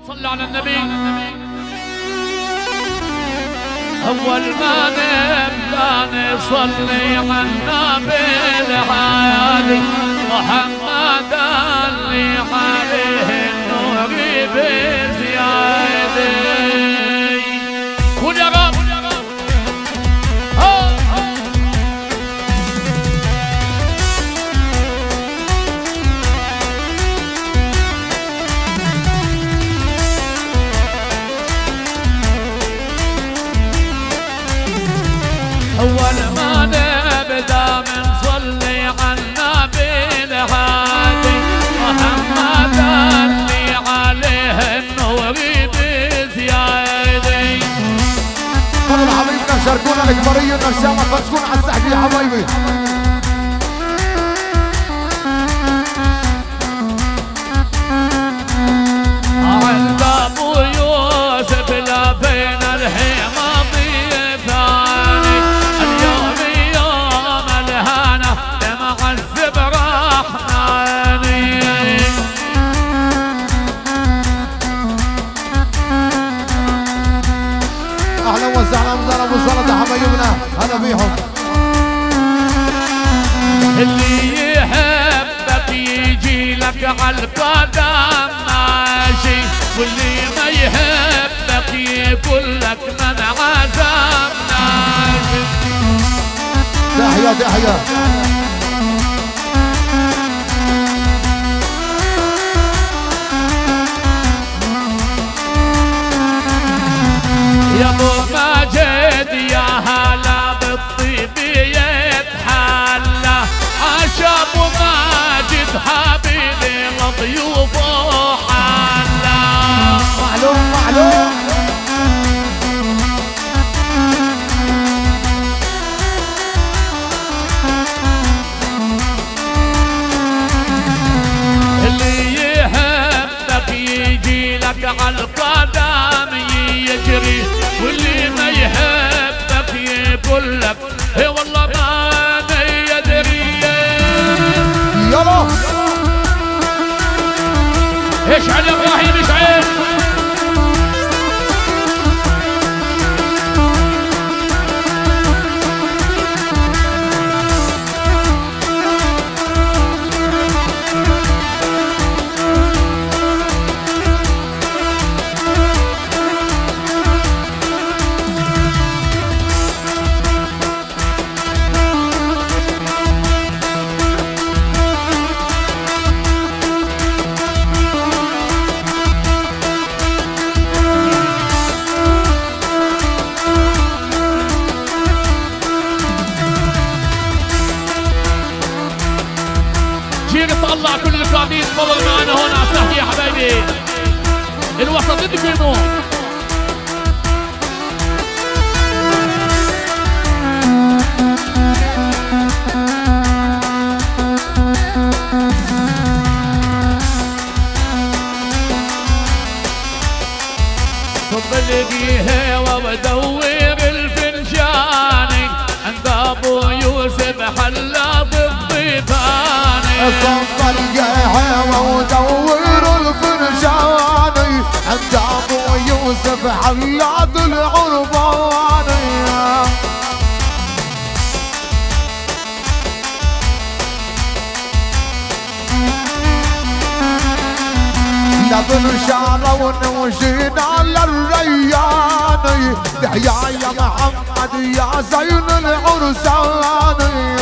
صلوا على النبي. أول ما نبدأ نصلي على النبي الهادي محمد اللي عليه النور بزيادة. قول يا رب. أول ما نبدأ بنصلي على النبي الهادي محمد اللي عليه النور بزيادة. طلعوا حبايبنا شاركونا الإكبارية النشامة فرشكونا على السحب يا حبايبي. عند أبو يوسف لفينا الحمى ضيفاني اليوم يوم الهنا لمعذب رحماني. أهلا وسهلا بنا أبو سلطة حبايبنا هلا بيهم. اللي يحبك يجي لك على القدم ماشي واللي ما يحبك يقول لك من عزم ناشي. تحية تحية. يا ابو ماجد يا هلا بالطيب يتحلى عاش ابو ماجد حبيبي وضيوفه حلا. معلوم معلوم. اللي يحبك يجي لك على القدم يجري واللي ما يحبك يقول لك اي والله ما يدري. يلا اشعل يا ابراهيم اشعل. طلع كل القاعدين تفضل معنا هون على الساحه يا حبايبي. الوسط تقيموا. بلقيها وبدور الفنجاني عند ابو يوسف حلاط الضيفاني. صب القهوة ودور الفنجاني عند ابو يوسف حلاط العرفاني. لبن شارون وجينا للرياني دعيا يا محمد يا زين العرساني.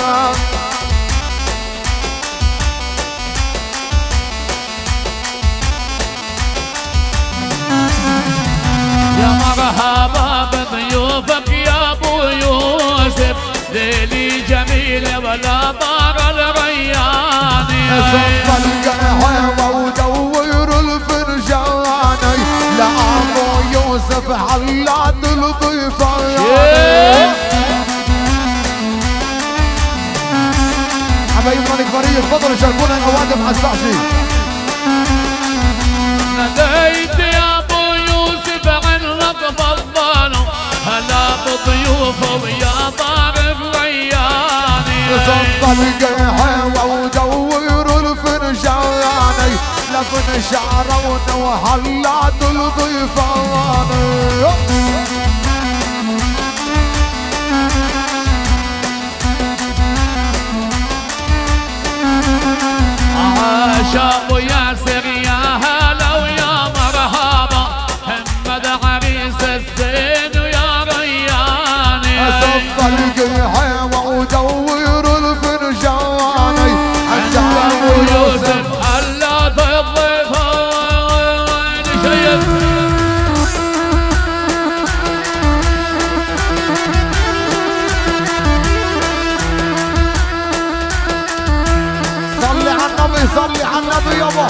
يا مرحبا بضيوفك يا ابو يوسف ليلي جميل ولا طار الرياني. صب القهوة ودور الفنجاني لأبو يوسف حلاط الضيفاني. حبايبنا الكبارية تفضلوا شاركونا الأوادم على السعشي. ناديت يا ابو يوسف عن تفضلوا هلا بضيوفه ويا طارق رياني. صب القهوة ودور الفنجاني لبن شعرون وحلات الضيفان شابو ياسر يا هلا ويا مرحبا محمد عريس الزين ويا رياني أصب القيحة ودور الفرجاني عند أبو يوسف هلا بالضيفان شيب صلي على النبي صلي على النبي يابا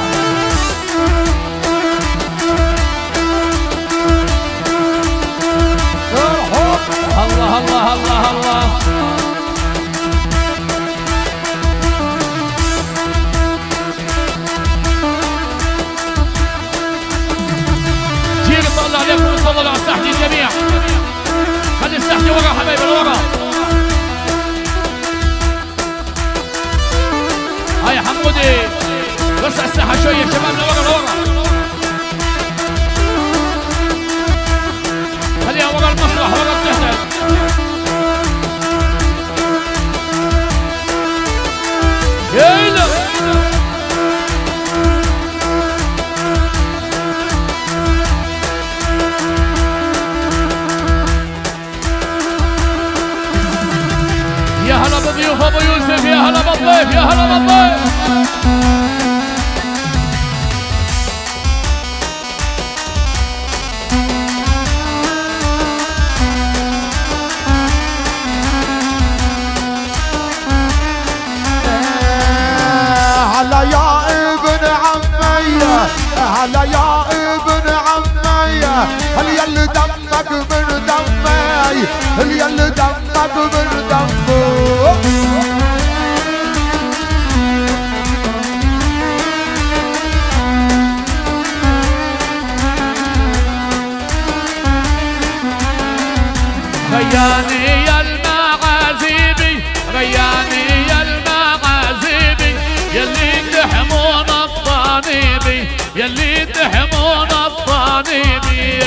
الله الله الله الله جيل طلع عليكم وتفضلوا على الساحة الجميع خلي الساحة ورا حبايبي ورا هاي حمودي وسع الساحة شوية شبابنا ورا خليها ورا المسرح ورا التهدئ يلا يا هلا بضيوف ابو يوسف يا هلا بالضيف يا هلا بالضيف هلا يا ابن عمي هلا يا ابن عمي هل يلي دمك من دمي هل يلي دمك من دمي رياني يا المعازيبي رياني يا المعازيبي يلي تحمون الطانيبي يلي تحمون الطانيبي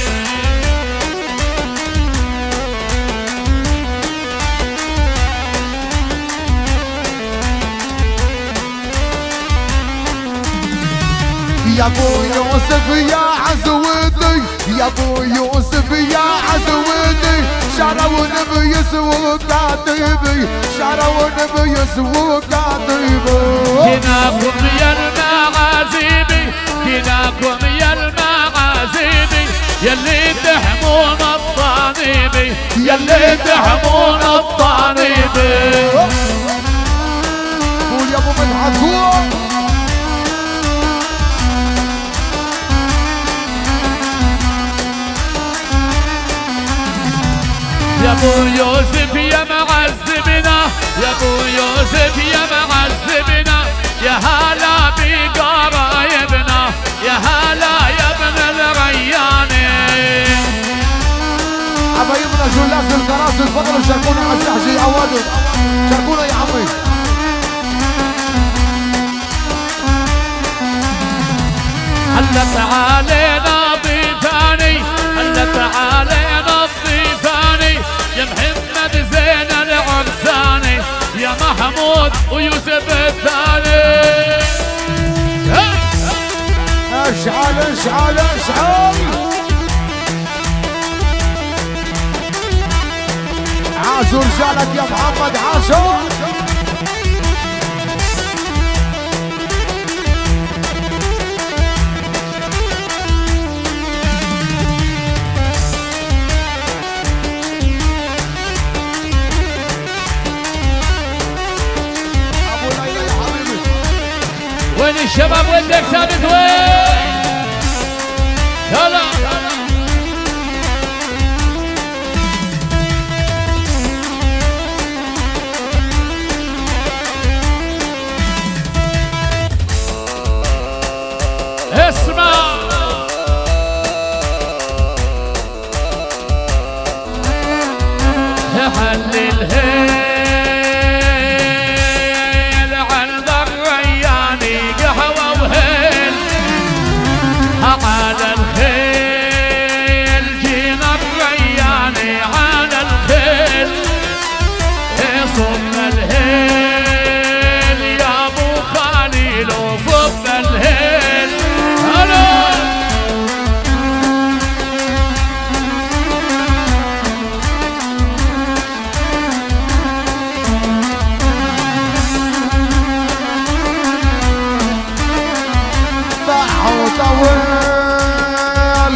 يا ابو يوسف يا عزودي يا ابو يوسف يا عزودي شروا نبي يسوى كاتبي شروا نبي يسوى كاتبي جناكم يا المعازيبي جناكم يا المعازيبي يلي تحمون الطانيبي يلي تحمون الطانيبي قول يا ابو مدحت قول يا ابو يوسف يا معذبنا يا ابو يوسف يا معذبنا يا هلا بقرايبنا يا هلا يا ابن الرياني حبايبنا جلاس الكراسي تفضلوا شاركونا على الساحه عوادوا شاركونا يا عمي هلا تعالينا ضيفاني هلا تعالينا ضيفاني يا محمد زين العرساني يا محمود ويوسف الثاني اشعل اشعل اشعل عاشوا رجالك يا محمد عاشوا وين الشباب وينك ثابت وين؟ يلا اسمع حل الهيل عن ذا الرياني قهوة وهيل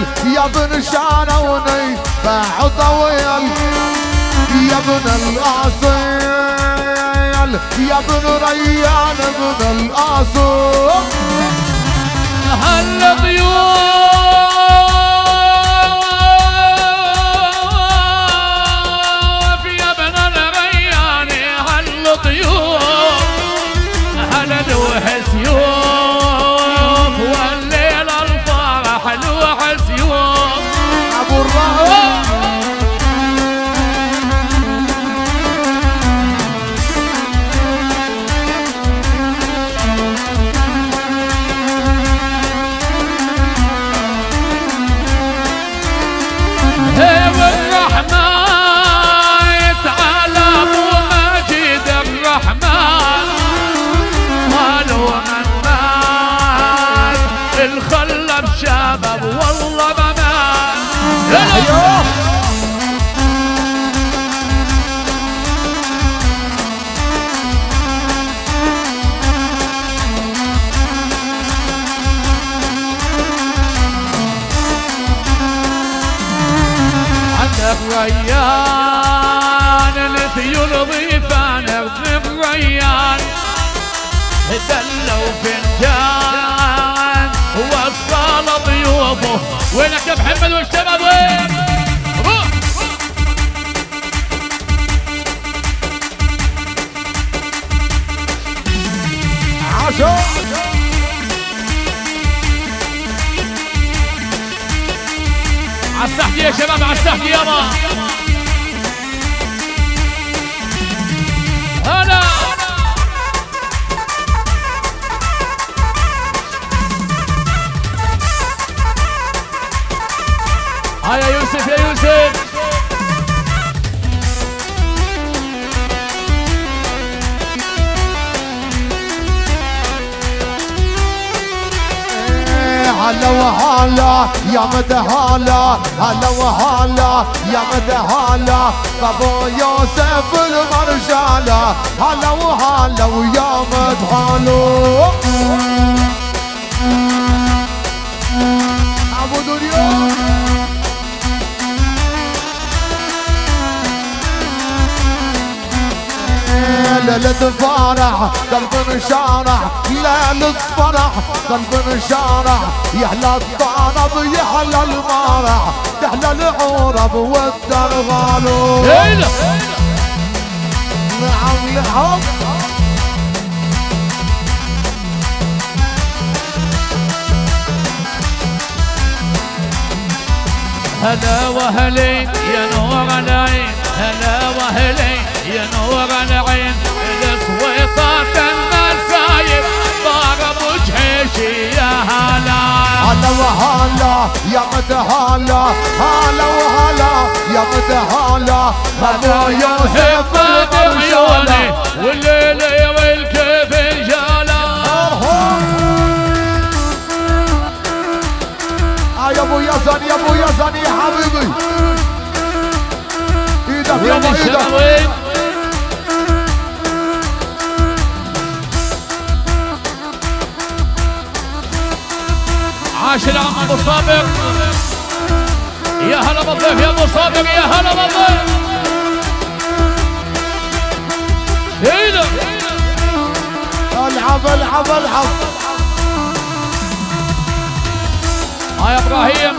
يا ابن شاروني باع طويل يا ابن الاصيل يا ابن ريان ابن الاصل هالضيوف يا ابن الريان هالضيوف هاللوح سيوف والليل الفرح لوح سيوف ابو الرهب شباب والله بمان عندك ريان الثيول ضيفان ابن ريان دلوا فنجان وصال ضيوفه وينك يا محمد والشباب وين؟ روح عاشو عالسحكي يا شباب عالسحكي يابا هلا يا يوسف يا يوسف هلا وهلا يا مدى هلا هلا وهلا يا مدى هلا ابو يوسف المرجالة هلا وهلا ويا مدى هلا ابو دنيا ليلة فرح قلب انشرح ليلة فرح قلب انشرح يحلى الطرب يحلى المرح تحلى العرب والدرغالو نعم نعم هلا وهلي يا نور العين هلا وهلي يا نور العين الصويطات النسايب ضارب وجهي يا هلا هلا وهلا يا مدى هلا هلا وهلا يا مدى هلا هلا يوسف عيوني والليل والكيف انجالا يا ابو يزن يا ابو يزن يا حبيبي ايدك يابا ايدك عاش العم ابو صابر يا هلا بالضيف يا ابو صابر يا هلا بالضيف ايدك العب العب العب يا ابراهيم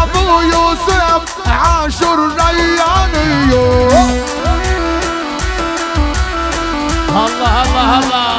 يا ابو يوسف عاشور رياني. الله الله الله